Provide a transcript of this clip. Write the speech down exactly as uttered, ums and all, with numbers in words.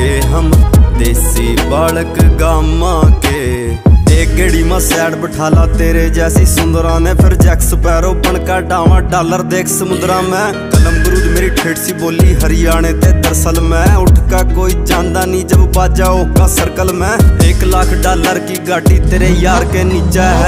के हम देसी बालक गामा के। एक गेड़ी में सैड बिठाला तेरे जैसी सुंदरा ने, फिर जैक स्पैरो बन का डावा डॉलर देख समुद्रा में। कलम गुरूज मेरी ठेठ सी बोली हरियाणे ते दरअसल में, उठ का कोई जानदा नहीं जब बाजा का सर्कल में। एक लाख डॉलर की गाड़ी तेरे यार के नीचे है।